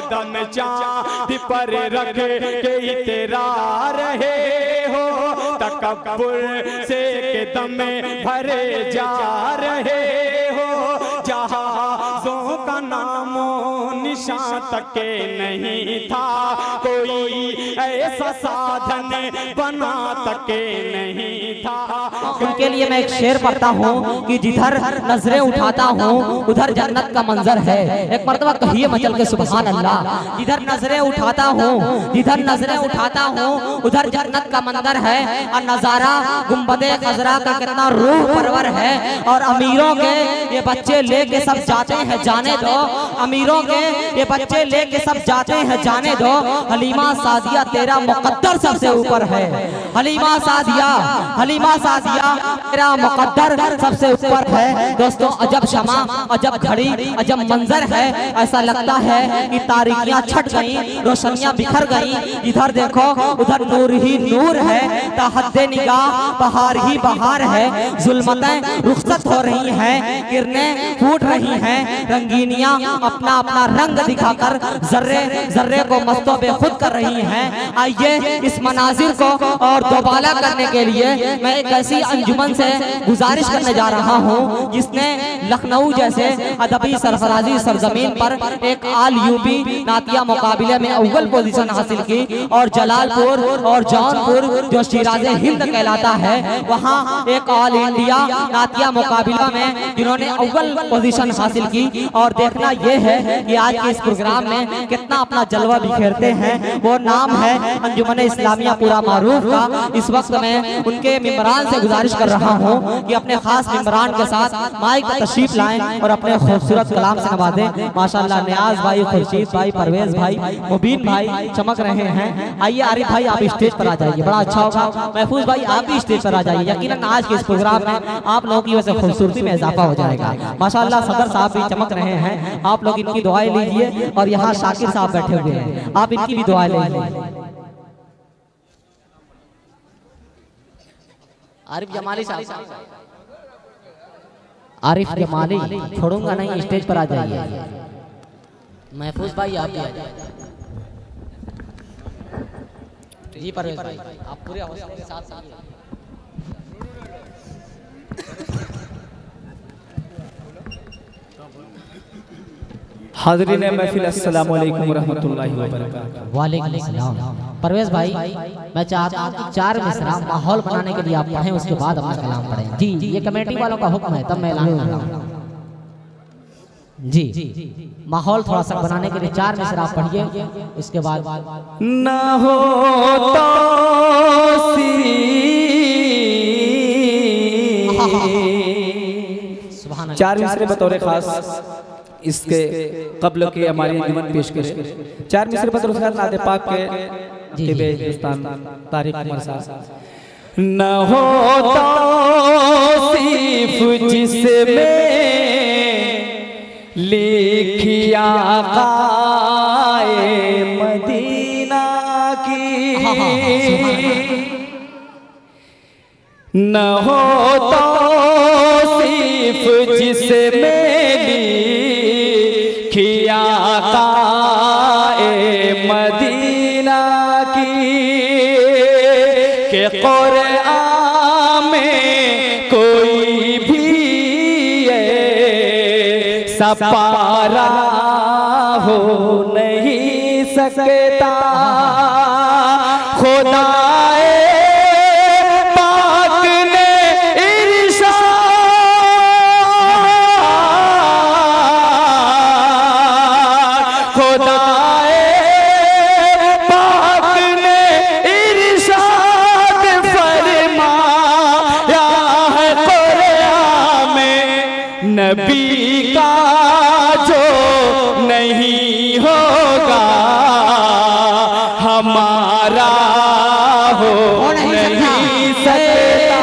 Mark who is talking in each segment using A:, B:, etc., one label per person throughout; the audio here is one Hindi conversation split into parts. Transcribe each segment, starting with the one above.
A: कदम चांद पर रख के तेरा रहे हो, तकब्बुर से कदम भरे जा रहे हो, जहाज़ों का नामो निशान तक नहीं था, कोई ऐसा साधन बना तक नहीं था।
B: उनके लिए मैं एक शेर पढ़ता हूँ कि जिधर नजरें उठाता हूँ उधर जन्नत का मंजर है। एक मर्तबा कहिए मचल के सुभान अल्लाह। जिधर नजरें उठाता हूँ, जिधर नजरें उठाता हूँ उधर जन्नत का मंजर है। और नजारा गुंबदे खजरा का कितना रूह परवर है। और अमीरों के ये बच्चे लेके सब जाते हैं जाने दो, अमीरों के ये बच्चे लेके सब जाते हैं जाने दो। हलीमा सादिया तेरा मुकद्दर सबसे ऊपर है। हलीमा सादिया, हलीमा सादिया तेरा मुकद्दर सबसे ऊपर है। दोस्तों अजब शमा, अजब घड़ी, अजब मंजर है। ऐसा लगता है कि तारीकियां छट गई, रोशनियां बिखर गई। इधर देखो उधर नूर ही नूर है, तहद्दे निगाह बहार ही बहार है। जुल्मतें रुखसत हो रही हैं, किरणें फूट रही हैं, रंगीनियां अपना अपना रंग दिखाकर जर्रे जर्रे को मस्तो बेखुद कर रही हैं। आइए इस मनाजिर को और दोबाला करने के लिए मैं एक ऐसी अंजुमन से गुजारिश करने जा रहा हूँ जिसने लखनऊ जैसे अदबी सरफराजी सरजमीन पर एक आल यूपी नातिया मुकाबले में अव्वल पोजीशन हासिल की, और जलालपुर और जौनपुर जो शिराज़े हिंद कहलाता है वहाँ एक ऑल इंडिया नातिया मुकाबला में जिन्होंने अव्वल पोजीशन हासिल की। और देखना यह है कि आज के इस प्रोग्राम में कितना अपना जलवा बिखेरते हैं। वो नाम है अंजुमन इस्लामिया पूरा मारूफ का। इस वक्त मैं उनके मेंबरान से गुजारिश कर रहा हूँ कि अपने खास मेंबरान के साथ माइक का तशरीफ लाएं और अपने खूबसूरत कलाम से नवाजें। माशाल्लाह नियाज भाई, खुर्शीद भाई, परवेज भाई, मुबीन भाई चमक रहे हैं। आइए आरिफ भाई आप स्टेज पर आ जाइए, बड़ा अच्छा होगा। महफूज भाई आप भी स्टेज पर आ जाइए। यकीनन आज के इस प्रोग्राम में आप लोगों की वजह से खूबसूरती में इजाफा हो जाएगा। माशाल्लाह सदर साहब भी चमक रहे हैं, आप लोग इनकी दुआएं लीजिए। और यहाँ शाकिर साहब बैठे हुए हैं, आप इनकी भी दुआएं लीजिए। आरिफ जमाली साहब, आरिफ जमाली छोड़ूंगा नहीं, स्टेज पर आ जाइए। महफूज भाई आप भी आ जाइए। जी परवेज भाई आप पूरे हौसले के साथ आइए।
C: हाज़रीन महफिल अस्सलाम वालेकुम रहमतुल्लाहि व बरकातहू।
B: वालेकुम अस्सलाम। परवेज भाई मैं चाहता हूँ कि 4 मिसरा माहौल बनाने के लिए आप पढ़ें, उसके बाद अपना कलाम पढ़ें। जी ये कमेटी वालों का हुक्म है, तब मैं ऐलान कर रहा हूँ। जी माहौल थोड़ा सा बनाने के लिए 4 मिसरा आप पढ़िए, इसके बाद
C: ना हो तो 4 मिसरे बतौर खास इसके कब्ल के हमारी अंजुमन पेशकश 4 मिसरे बतौर खास नाते पाक के बेहिस्तान तारिक उमर साहब। न हो तौसीफ जिसमें लिखिया आक़ाए मदीना की, न हो तौसीफ जिसमें लिखिया आक़ाए मदीना की, के क़ुरआन में कोई भी सपारा हो नहीं सकता। खुदाए पाक ने इरशाद, खुदाए पाक ने इरशाद फरमाया है कुरान में, नबी का जो नहीं होगा हमारा हो नहीं सकता।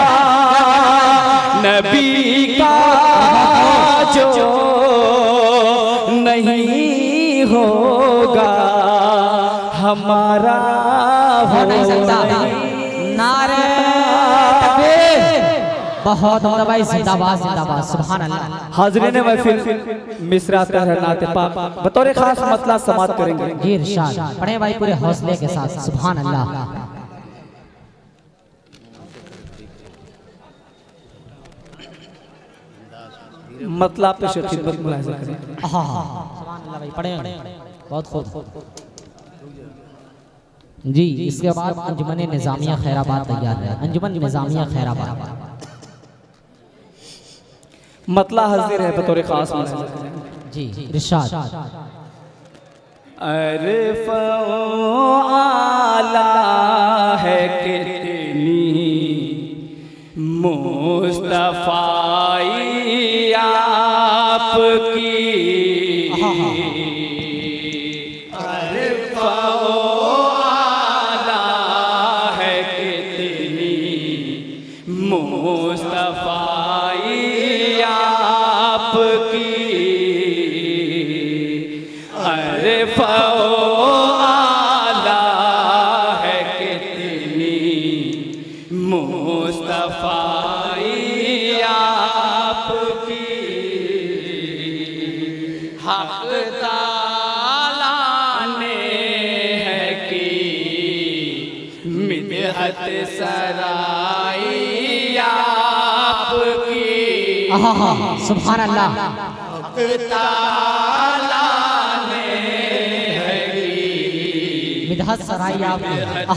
C: नबी का जो नहीं होगा हमारा हो नहीं सकता।
B: नारे तकबीर, बहुत उम्दा भाई, जिंदाबाद जिंदाबाद, सुभान अल्लाह।
C: हाज़रीन महफिल मिसरा नाते पाक बतौर खास मतला समात करेंगे।
B: जी इरशाद पढ़े भाई पूरे हौसले के साथ, सुभान अल्लाह।
C: मतला पे से खिदमत मुलाहिजा करें।
B: हाँ सुभान अल्लाह भाई, पढ़े बहुत खूब। जी इसके बाद अंजुमन निज़ामिया खैराबाद तैयार है। अंजुमन निज़ामिया खैराबाद
C: मतला हाजिर है बतौर खास मुलाहिजा करें।
B: जी इरशाद।
C: अरफ़ आला है कितनी मुस्तफ़ाई आपकी, अरफ़ आला है कितनी मुस्तफ़ाई आपकी, अरफ़ आला है कितनी मुस्तफ़ाई आपकी, हक़ ताला ने है की मिदहत सराई आपकी,
B: सुभान अल्लाह।
C: हक़ ताला ने है की
B: मिदहत सराई आपकी,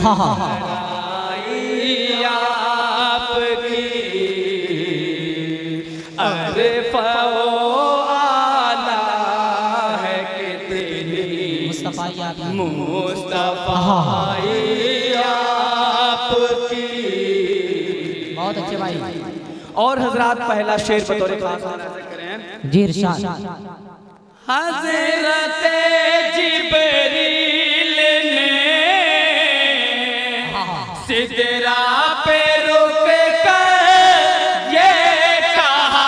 C: अरफ़ आला है कितनी
B: मुस्तफ़ाई आपकी,
C: मुस्तफ़ाई आपकी।
B: बहुत अच्छे भाई।
C: और हजरात पहला शेर बतौर खास करें।
B: जी इरशाद।
C: हज़रत जिब्रील ने सिदरा पे रुक कर ये कहा,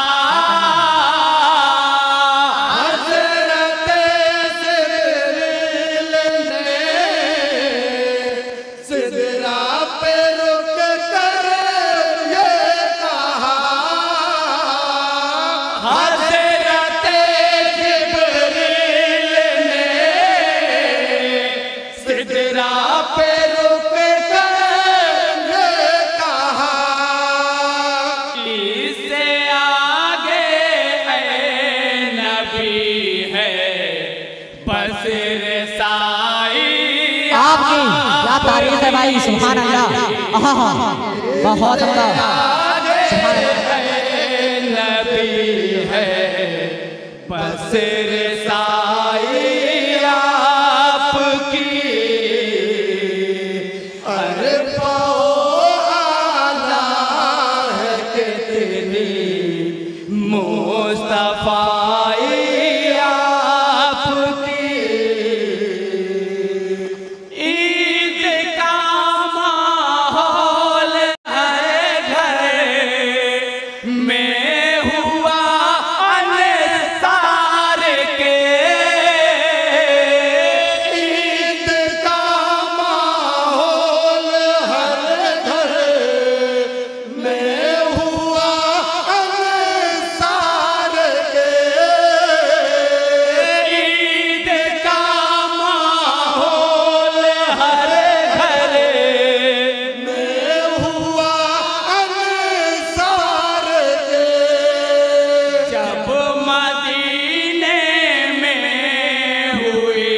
C: हज़रत जिब्रील ने सिदरा पे रुक कर ये कहा, हज़रत जिब्रील ने सिदरा पे रुक कर ये कहा, इससे आगे है नबी है बस रसाई
B: आपकी क्या तारीफ है भाई, सुभान अल्लाह। बहुत उम्दा, सुभान अल्लाह।
C: नबी है बस रसाई आपकी, अरफ़ आला है कितनी मुस्तफ़ाई आपकी, ईद का माहौल हर घर में हुआ अनसार के, ईद का माहौल हर घर में हुआ अनसार के, ईद का माहौल हर घर में हुआ अनसार के, जब मदीने में हुई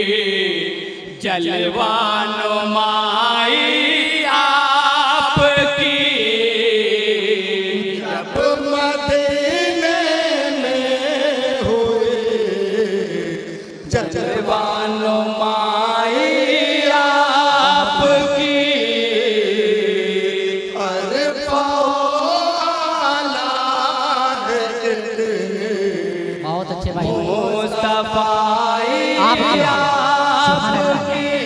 C: जलवानुमाई आपकी, जब मदीने में हुई जलवानुमाई आपकी, अरफ़ आला है कितनी
B: बहुत अच्छे भाई।
C: मुस्तफ़ाई
B: आपकी, सुभान अल्लाह।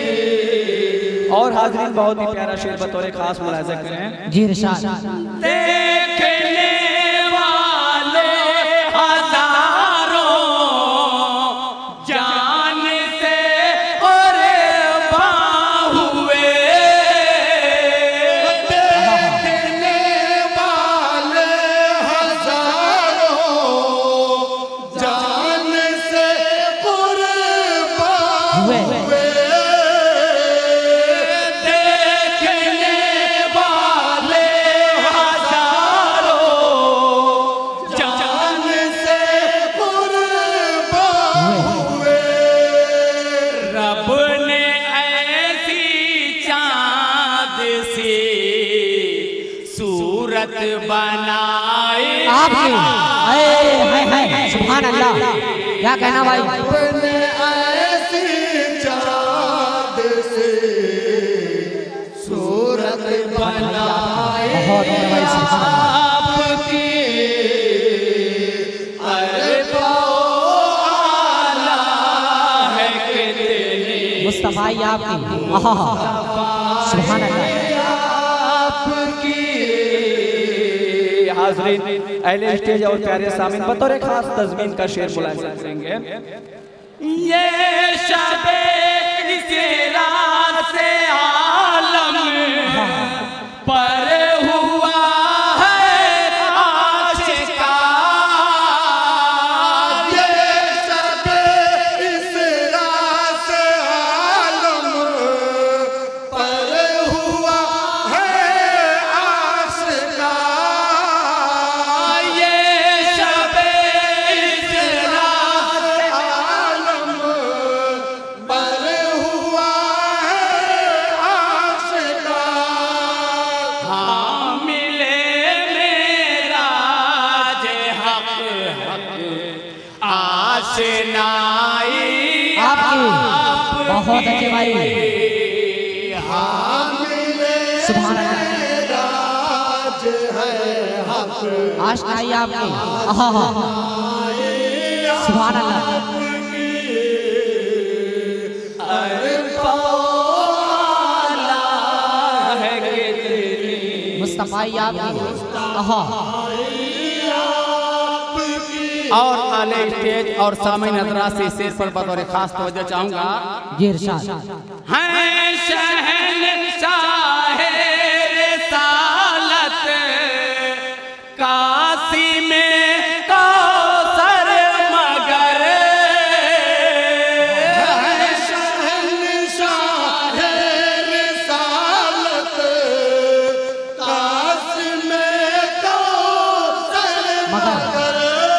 C: और हाज़रीन बहुत ही प्यारा शेर बतौर खास मुलाहिजा करें।
B: जी इरशाद।
C: देखने वाले हजारों जान से और बाहुए, देखने वाले
B: हुए।
A: देखने वाले हजारों जान से कुर्बान हुए। रब ने ऐसी चांद सी सूरत बनाई
B: आपकी है सुभान अल्लाह। क्या कहना भाई?
A: ऐसी चांद से सूरत बनाई
B: बहुत भाई सुभान अल्लाह।
A: आपकी अरबो आला है कितनी
B: मुस्तफा आपकी आहा सुभान अल्लाह।
C: हाज़रीन अहले स्टेज और प्यारे सामीन बतौर खास तज़मीन का शेर बुलंद करेंगे।
A: ये शबे इस्रात से आलम पर हुआ है आशिकां। ये शबे इस्रात से आलम पर हुआ है आशिकां। ये शबे इस्रात से आलम पर हुआ है आशिकां। हामिले मेराज हक हक आशनाई
B: आपकी बहुत अच्छे भाई सुभान अल्लाह। आशनाई आपकी आहा सुभान अल्लाह। मुस्तफा आपकी आहा।
A: और आले स्टेज और सामने हजरात से शेर पर बतौर खास तवज्जो चाहूंगा।
B: जी इरशाद।
A: हैं शहंशाह रिसालत काशी में कौसर मगर। हैं शहंशाह रिसालत काशी में कौसर मगर।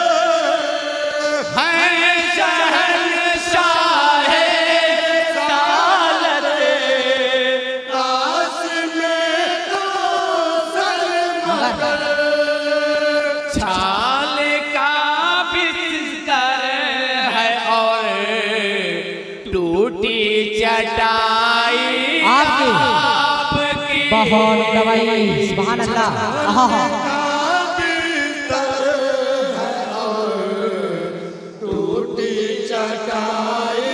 A: छाल का बिस्तर है और टूटी चटाई
B: आपकी
A: आपकी
B: बहुत दवाई सुभान अल्लाह आहा।
A: टूटी चटाई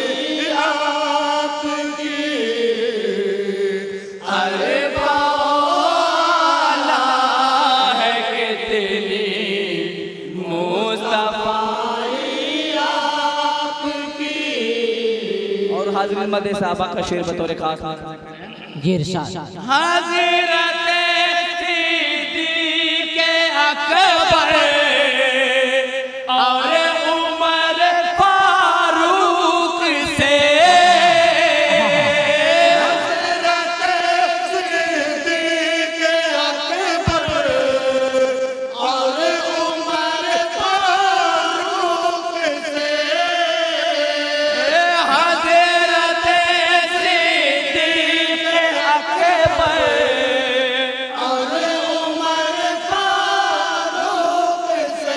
A: आपकी अरे बाला है कितनी मुस्तफाई आपकी।
C: और हाज़रीन मदे साहबा का शेर बतौर खास
B: जी इरशाद।
A: हज़रत सिद्दीक़ अकबर और उमर फारूक से। हज़रत सिद्दीक़ अकबर और उमर फारूक से। हज़रत सिद्दीक़ अकबर और उमर फारूक से।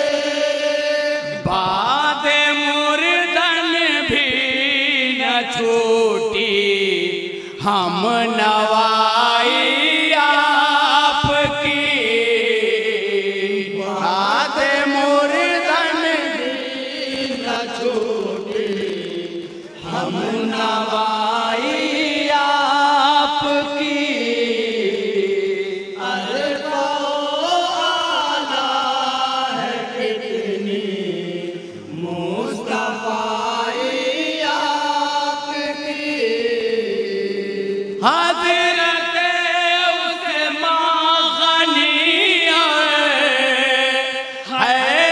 A: बाद मुर्दन भी न छूटी हम नवाई आपकी। बाद मुर्दन भी न छूटी हम नवाई आपकी। अरे आला है कितनी मुस्तफाई आपकी। हज़रत उस्मान गनी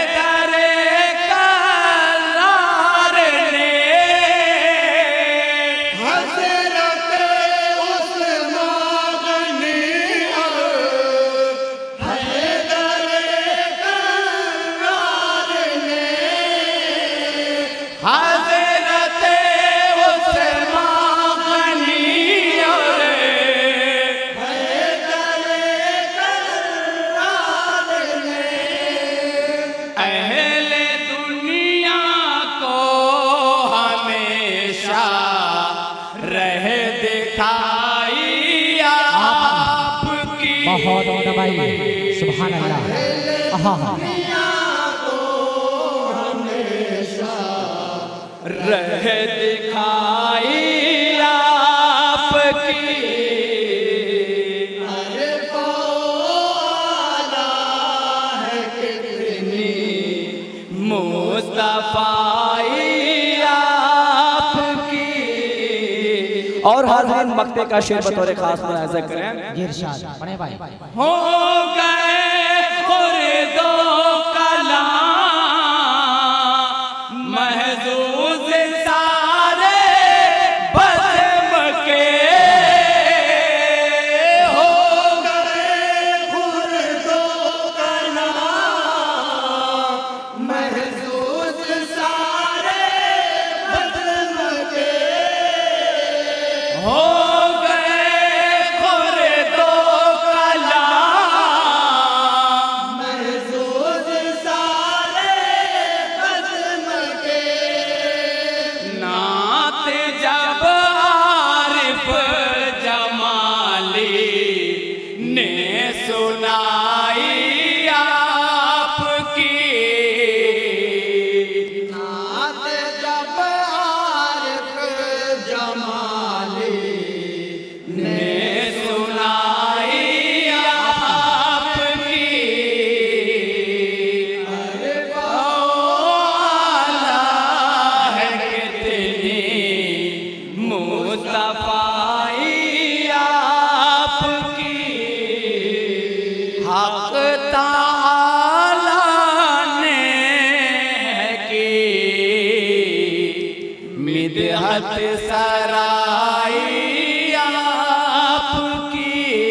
A: हैदर करार ने।
B: बहुत उम्दा भाई, सुभान अल्लाह। हाँ
A: रह दिखाई आपकी मुस्तफाई आपकी।
C: और हाज़रीन मक्ते का शेर बतौर खास मुलाहिज़ा करें।
B: जी इरशाद पढ़े भाई।
A: हो गए खुर्दो कलाम महजूज सारे बज़्म के। हो गए खुर्दो कलाम महजूज सारे बज़्म के। हो सराई आपकी।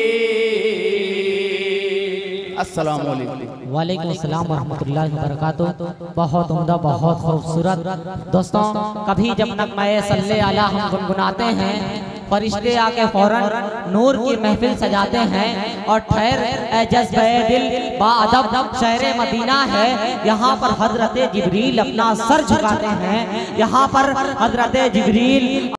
A: अस्सलाम वालेकुम।
B: वालेकुम अस्सलाम वरहमतुल्लाहि वबरकातुहू। बहुत उम्दा, बहुत खूबसूरत। दोस्तों कभी जब नग़्मा-ए सल्ले अला हम गुनगुनाते हैं, फरिश्ते आके फौरन नूर की महफिल सजाते हैं और ठहर ए जज़्बे दिल बाअदब शहरे मदीना है। यहाँ पर हज़रत जिब्रील अपना सर झुकाते हैं, यहाँ पर हज़रत जिब्रील